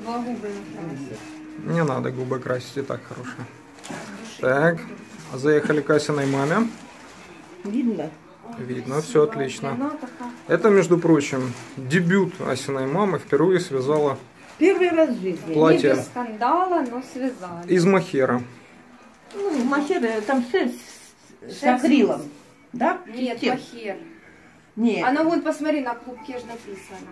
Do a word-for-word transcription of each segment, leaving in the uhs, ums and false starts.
Два губы накрасить. Не надо губы красить, и так хорошо. Так, заехали к Асиной маме. Видно? Видно, все отлично. Это, между прочим, дебют Асиной мамы. Впервые связала Первый раз в жизни. платье. Не без скандала, но связали. Из мохера. Ну, махер, там шерсть с акрилом. Да? Нет, Чем? мохер. Нет. Она вот, посмотри, на клубке же написано.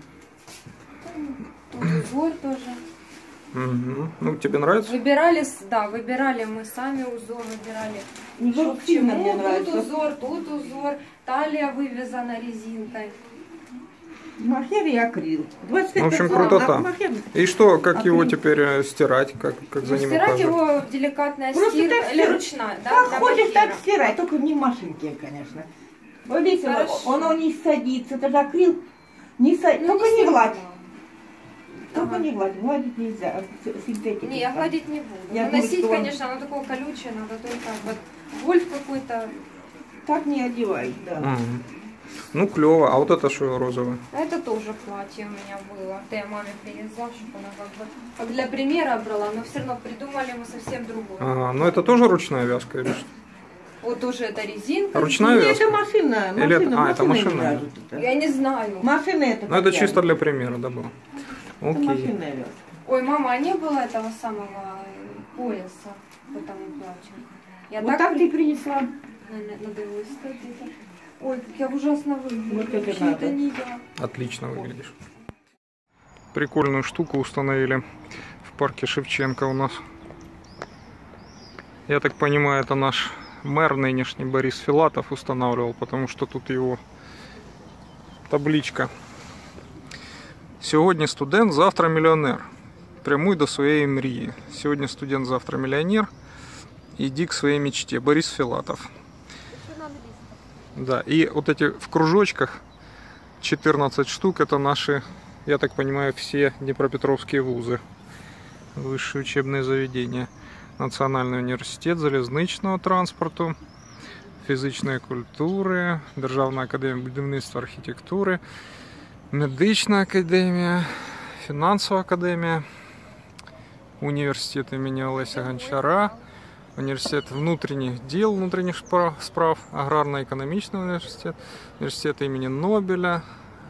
Тут узор тоже. Угу. Ну, тебе нравится? Выбирали, да, выбирали мы сами узор, выбирали. Не Что к сильно чему, мне тут нравится. узор, тут узор, талия вывязана резинкой. Махер и акрил. двадцать пять В общем, процентов крутота. махер. И что, как Акрил. его теперь э, стирать? Как, как за Ну, ним стирать ухаживать? его в деликатная Просто стирка так или стирать. ручная, да? Как для хочешь, так мохера. стирай, только не в машинке, конечно. Вот видите, Хорошо. оно не садится, это же акрил. Не са- Ну, только не гладь. сильно. Только Ага. не гладь, гладить нельзя. с- синтетика. Не, я гладить не буду. Я Но думаю, носить, что он- конечно, оно такое колючее, надо только вот гольф какой-то. Так не одевай, да. Мгм. Ну, клево. А вот это что розовое? А это тоже платье у меня было. Это я маме привезла, чтобы она как бы как для примера брала, но все равно придумали мы совсем другое. Ага, ну это тоже ручная вязка или что? Вот тоже это резинка. Ручная Нет, вязка? это машина. машина Или это- а, это машиной машина. вяжут это. Я не знаю. Машина это. Ну, это так чисто вяжут. для примера, да, было? Это Окей. машинная вязка. Ой, мама, а не было этого самого пояса по тому платью? Я Вот так при- ты принесла. Надо надо его искать где-то. Ой, как я ужасно выгляжу. Вот это Вообще, надо. это не я. Отлично выглядишь. Прикольную штуку установили в парке Шевченко у нас. Я так понимаю, это наш мэр нынешний Борис Филатов устанавливал, потому что тут его табличка. Сегодня студент, завтра миллионер. Прямуй до своей мрії. Сегодня студент, завтра миллионер. Иди к своей мечте. Борис Филатов. Да, и вот эти в кружочках четырнадцать штук, это наши, я так понимаю, все днепропетровские вузы. Высшие учебные заведения. Национальный университет залізничного транспорту, фізичної культури, Державна академія будівництва архітектури, Медична академія, Фінансова академія, університет імені Олеся Гончара, університет внутрішніх діл, внутрішніх справ, Аграрно-економічний університет, університет імені Нобеля,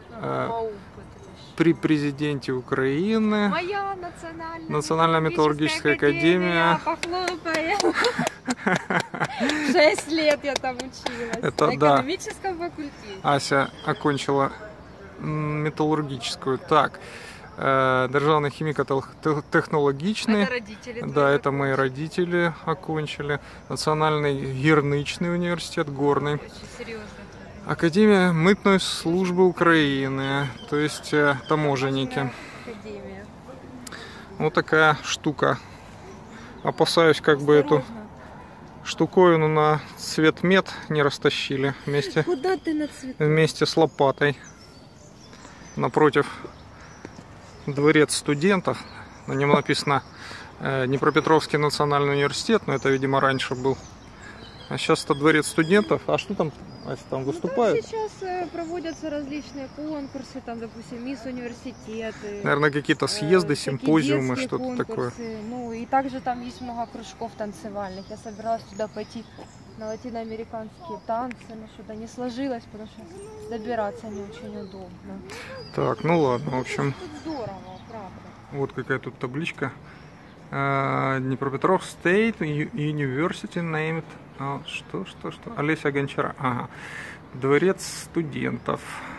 при президенте Украины, Моя национальная, Национальная металлургическая академия. Похлопаем. Шесть лет я там училась. Это на да. экономическом факультете. Ася окончила м, металлургическую. Так, э, Державный химико-технологичный. Это родители. Да, твои это мои родители окончили. Национальный гірничний университет, горный. Очень серьезно. Академия мытной службы Украины, то есть э, таможенники. Академия. Вот такая штука. Опасаюсь, как бы эту штуковину на цвет мед не растащили вместе, Куда ты на цвет? вместе с лопатой. Напротив дворец студентов. На нем написано э, Днепропетровский национальный университет, но это, видимо, раньше был. А сейчас это дворец студентов. А что там? Ася, там выступают? Ну, там сейчас э, проводятся различные конкурсы, там, допустим, мисс университеты. Наверное, какие-то э, съезды, всякие симпозиумы, детские что-то такое. конкурсы. Ну, и также там есть много кружков танцевальных. Я собиралась туда пойти на латиноамериканские танцы, но что-то не сложилось, потому что добираться не очень удобно. Так, ну ладно, в общем, Тут здорово, правда. вот какая тут табличка. Э, Днепропетровск State University named... А, что, что, что? Олеся Гончара. Ага. Дворец студентов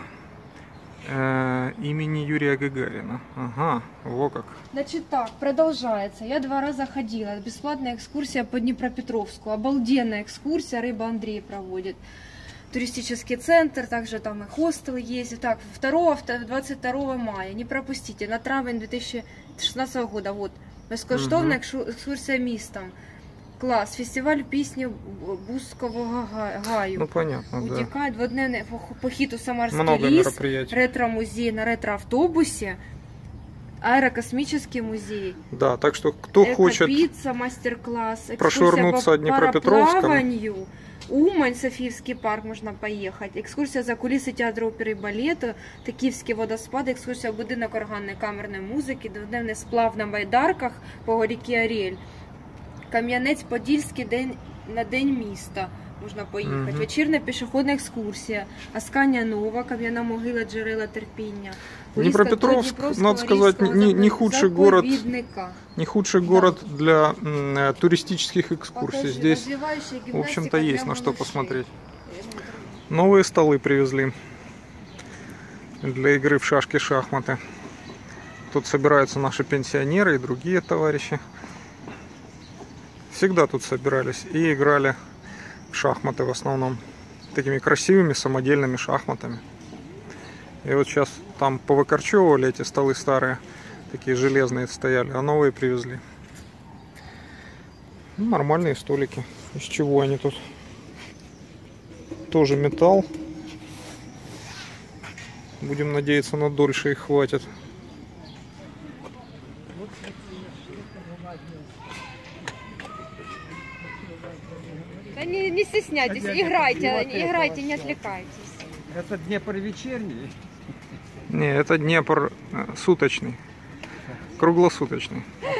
э, имени Юрия Гагарина. Ага, во как. Значит так, продолжается. Я два раза ходила. Бесплатная экскурсия по Днепропетровску. Обалденная экскурсия. Рыба Андрей проводит. Туристический центр, также там и хостел есть. Так, второго-двадцать второго мая. Не пропустите. На травень две тысячи шестнадцатого года. Вот. Безкоштовная экскурсия містом. Клас. Фестиваль пісні Бузького гаю. Ну понятно, да. Утекает дводневный похід у Самарский Много ліс. мероприятий. Ретро-музей на ретро-автобусе. Аэрокосмический музей. Да, так что кто хочет Эко-пицца, мастер-класс, прошвырнуться экскурсия по Днепропетровском. пароплаванию, Умань, Софиевский парк можна поїхати. Екскурсія за куліси театру опери і балету, Токівські водоспади, екскурсія в будинок органної камерної музики, дводенний сплав на байдарках по ріки Аріель. Кам'янець-Подільський день на День міста можна поїхати. Мгм. Вечірня пішохідна екскурсія, Асканія Нова, Кам'яна могила, джерела терпіння. Днепропетровск, Поїздка до надо сказать, Дніпровського не, не худший город, заповідника. не худший Да. город для м, э, туристических экскурсий. Покажи, Здесь, развивающая в общем-то, гимнастика есть для на что малышей. посмотреть. Новые столы привезли для игры в шашки-шахматы. Тут собираются наши пенсионеры и другие товарищи. Всегда тут собирались и играли в шахматы в основном. Такими красивыми самодельными шахматами. И вот сейчас там повыкорчевывали эти столы старые, такие железные стояли, а новые привезли. Ну, нормальные столики. Из чего они тут? Тоже металл. Будем надеяться, на дольше их хватит. Да не, не стесняйтесь, играйте, играйте, не отвлекайтесь. Это Днепр вечерний. Не, это Днепр э, суточный. Круглосуточный.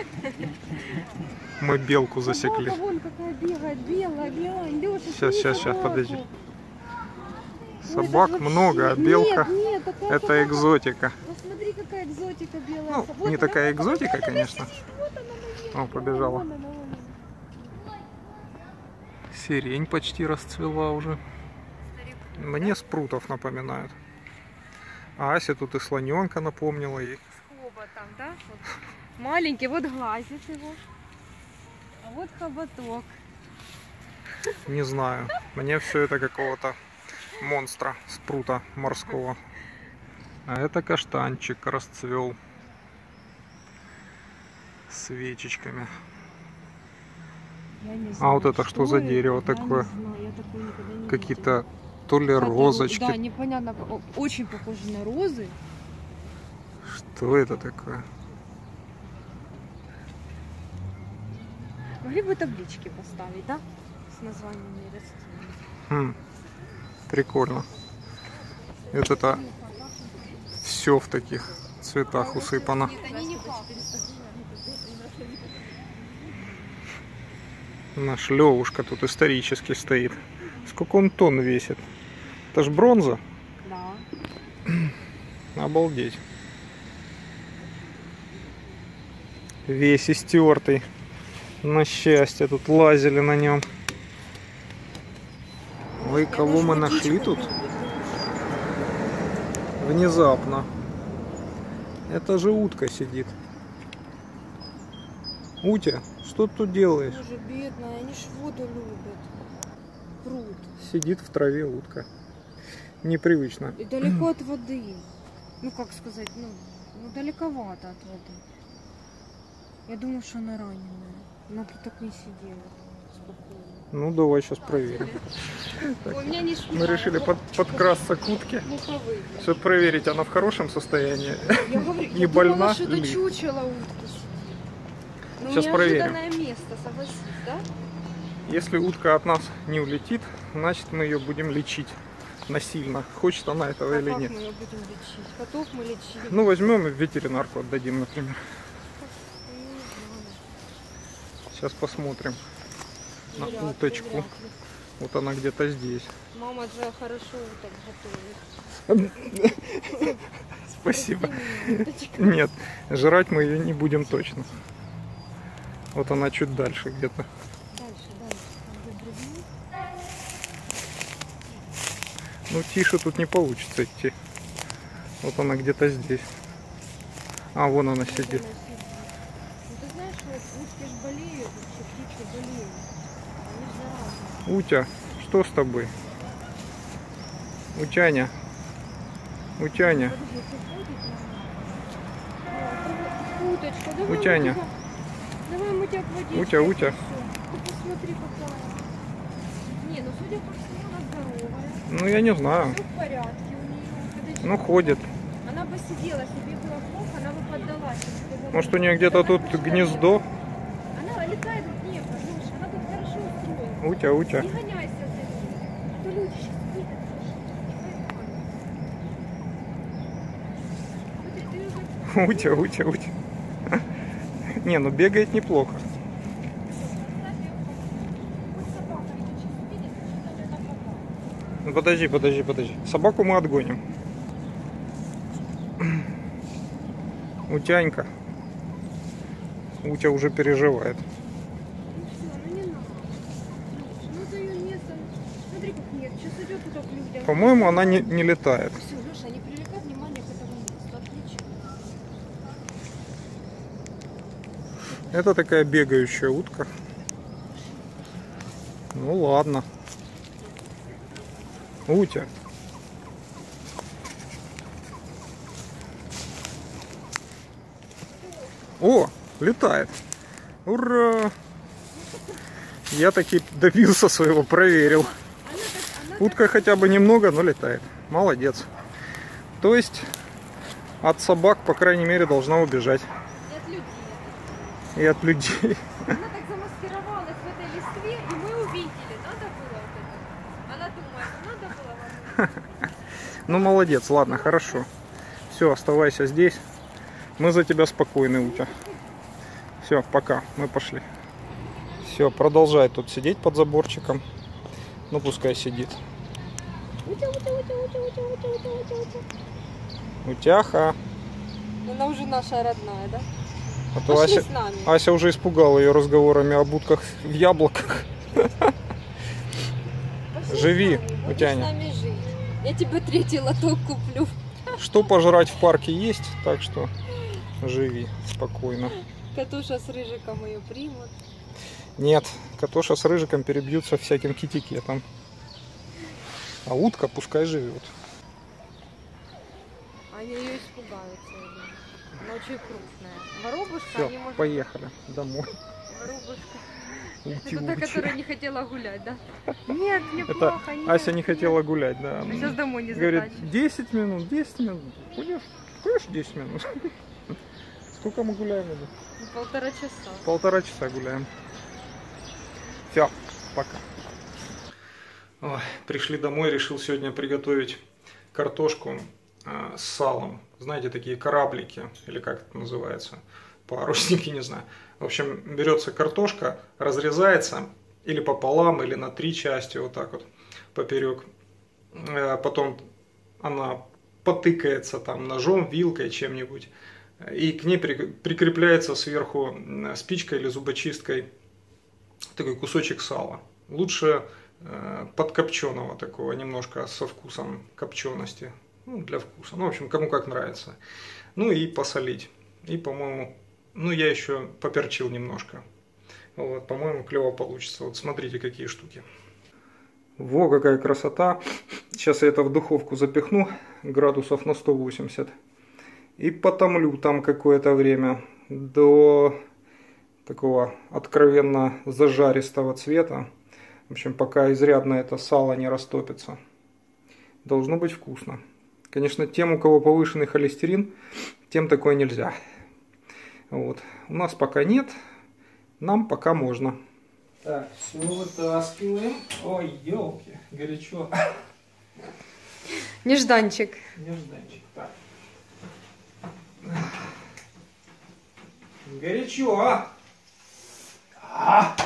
Мы белку засекли. Собака вон какая бегает, белая, глянь, Лёша, Сейчас, сейчас, сейчас, собаку. подожди. Ой, Собак это много, а вообще- белка Нет, нет, такая это собака. экзотика. Посмотри, какая экзотика белая. Ну, Вот не она, такая вот она, экзотика, вот она конечно. сидит, вот она, наверное. О, побежала. Вон она, вон она. Сирень почти расцвела уже. Мне спрутов напоминают. А Ася тут и слоненка напомнила. И... Скоба там, да? Вот. Маленький, вот глазик его. А вот хоботок. Не знаю. Мне все это какого-то монстра, спрута морского. А это каштанчик расцвел. С свечечками. Я не А знаю, вот это что за дерево я такое? Не знаю, я такое никогда не Какие-то то ли видела. розочки. Да, непонятно, о- очень похоже на розы. Что это такое? Могли бы таблички поставить, да? С названиями растений. Хм, прикольно. Вот это все в таких цветах усыпано. Они не пахнут. Наш Левушка тут исторически стоит. Сколько он тонн весит? Это ж бронза? Да. Обалдеть. Весь истертый. На счастье, тут лазили на нем. Ой, кого мы нашли тут? Внезапно. Это же утка сидит. Утя, что ты тут делаешь? Боже, бедная, они ж воду любят. Пруд. Сидит в траве утка. Непривычно. И далеко от воды. Ну, как сказать, ну, ну далековато от воды. Я думаю, что она раненая. Она тут так не сидела. Спокойно. Ну, давай сейчас проверим. Ой, у меня не Мы решили под, подкрасться к утке, Муховые. чтобы проверить, она в хорошем состоянии. Я говорю, Не я больна думала, что это ли? чучело утки сидит. Ну, Сейчас проверим. неожиданное место, согласись, да? Если утка от нас не улетит, значит мы ее будем лечить насильно. Хочет она этого А или как нет. мы ее будем лечить? Котов мы лечили. Ну, возьмем и в ветеринарку отдадим, например. Ну, не знаю. Сейчас посмотрим на Вряд ли, уточку. вряд ли. Вот она где-то здесь. Мама же хорошо уток готовит. Спасибо. Прости меня, уточка. Нет, жрать мы ее не будем точно. Вот она чуть дальше где-то. Дальше, дальше. Там где другие. Ну, тише тут не получится идти. Вот она где-то здесь. А, вон она сидит. Ну, ты знаешь, вот утки ж болеют, вообще птички болеют. Они ж заразные. Утя, что с тобой? Утяня. Утяня. Подожди, ты ходит нормально? Уточка, давай. Утяня. мы тебя- Давай мы тебя к водичке. Утя, утя. Ты посмотри, какая. Не, ну судя по всему, она здоровая. Ну, я не знаю. Все в порядке у нее. Подожди. Ну, ходит. Она бы сидела, если бы ей было плохо, она бы поддалась. если бы Может, у было- нее где-то тут гнездо? Она летает в небо, Леша, она тут хорошо устроена. Утя, утя. Не гоняйся за ней. Утя, утя, утя. Не, ну бегает неплохо. Ну, подожди, подожди, подожди. Собаку мы отгоним. Утянька. Утя уже переживает. По-моему, она не, не летает. Все, Леша, не привлекай внимания к этому месту. Отлично. Это такая бегающая утка. Ну ладно. Утя. О, летает. Ура! Я таки добился своего, проверил. Утка хотя бы немного, но летает. Молодец. То есть от собак, по крайней мере, должна убежать. И от людей. И от людей. Она так замаскировалась в этой листве, и мы увидели. Надо было вот это. Она думает, надо было вам. Ну, молодец, ладно, хорошо. Все, оставайся здесь. Мы за тебя спокойны, Утя. Все, пока, мы пошли. Все, продолжай тут сидеть под заборчиком. Ну, пускай сидит. Утя, утя, утя, утя, утя, утя, утя, утя, утя. Утяха. Она уже наша родная, да? А то Пошли Ася, с нами. Ася уже испугала ее разговорами об утках в яблоках. Пошли Живи, с нами, будешь Утяня. с нами жить. Я тебе третий лоток куплю. Что пожрать в парке есть, так что живи спокойно. Катуша с Рыжиком ее примут. Нет, Катоша с Рыжиком перебьются всяким китикетом. А утка пускай живет. Они ее испугаются, я думаю. Она очень крупная. Воробушка, Все, они, может... поехали домой. Воробушка. Ути, Это та, ути. которая не хотела гулять, да? Нет, мне Это плохо, нет. Ася не нет. хотела гулять, да. А сейчас домой не Говорит, захочешь. десять минут, десять минут. Пойдешь? Пойдешь десять минут? Сколько мы гуляем уже? Полтора часа. Полтора часа гуляем. Все, пока. Ой, пришли домой, решил сегодня приготовить картошку э, с салом. Знаете, такие кораблики, или как это называется, парусники, не знаю. В общем, берется картошка, разрезается или пополам, или на три части, вот так вот, поперек. Э, потом она потыкается там ножом, вилкой, чем-нибудь. И к ней прикрепляется сверху спичкой или зубочисткой такой кусочек сала. Лучше э, подкопченого такого, немножко со вкусом копчености. Ну, для вкуса. Ну, в общем, кому как нравится. Ну и посолить. И, по-моему, ну я еще поперчил немножко. Вот, по-моему, клево получится. Вот смотрите, какие штуки. Во, какая красота. Сейчас я это в духовку запихну градусов на сто восемьдесят. И потомлю там какое-то время до такого откровенно зажаристого цвета. В общем, пока изрядно это сало не растопится. Должно быть вкусно. Конечно, тем, у кого повышенный холестерин, тем такое нельзя. Вот. У нас пока нет, нам пока можно. Так, все вытаскиваем. Ой, елки, горячо. Нежданчик. Нежданчик, так. Горячо, а? А!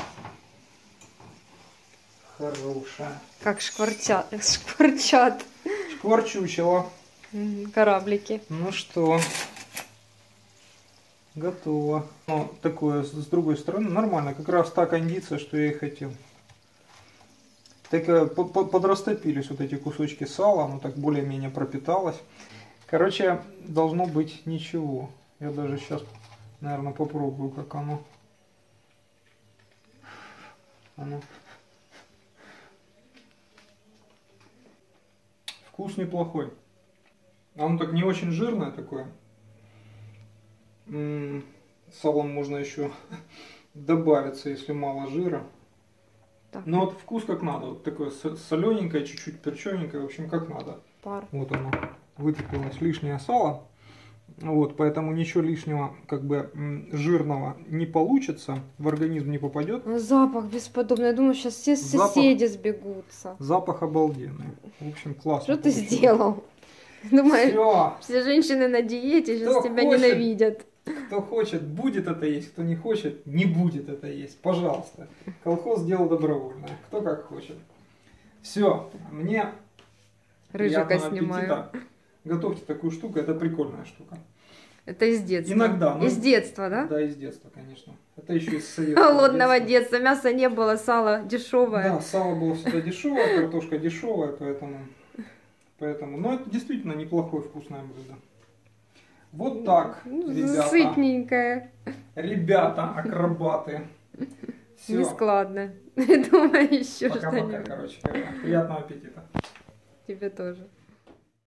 Хорошая. Как шкварчат. Шкварчат. Шкварчучело. Кораблики. Ну что, готово. Ну, такое с другой стороны нормально. Как раз та кондиция, что я и хотел. Так подрастопились вот эти кусочки сала. Оно так более-менее пропиталось. Короче, должно быть ничего. Я даже сейчас, наверное, попробую, как оно. Оно. Вкус неплохой. Оно так не очень жирное такое. М-м, салом можно еще добавиться, если мало жира. Так. Но вот вкус как надо. Вот такое солененькое, чуть-чуть перчененькое. В общем, как надо. Пар. Вот оно. Вытопилось лишнее сало. Вот, поэтому ничего лишнего, как бы жирного не получится, в организм не попадет. Запах бесподобный. Я думаю, сейчас все Запах. соседи сбегутся. Запах обалденный. В общем, классно. Что ты получилось. сделал? Думаешь, Все. все женщины на диете сейчас Кто тебя хочет. ненавидят. Кто хочет, будет это есть, кто не хочет, не будет это есть. Пожалуйста. Колхоз дело добровольное. Кто как хочет. Все. Мне Рыжика приятного снимаю. аппетита. Готовьте такую штуку, это прикольная штука. Это из детства. Иногда, ну, Из детства, да? Да, из детства, конечно. Это еще из советского Холодного детства. детства. Мяса не было, сало дешевое. Да, сало было всегда дешевое, картошка дешевая, поэтому... поэтому... Но это действительно неплохое вкусное блюдо. Вот так, Ну, ребята. сытненькое. Ребята, акробаты. Все. Нескладно. Думаю, еще Пока-пока, что-нибудь. короче говоря. Приятного аппетита. Тебе тоже.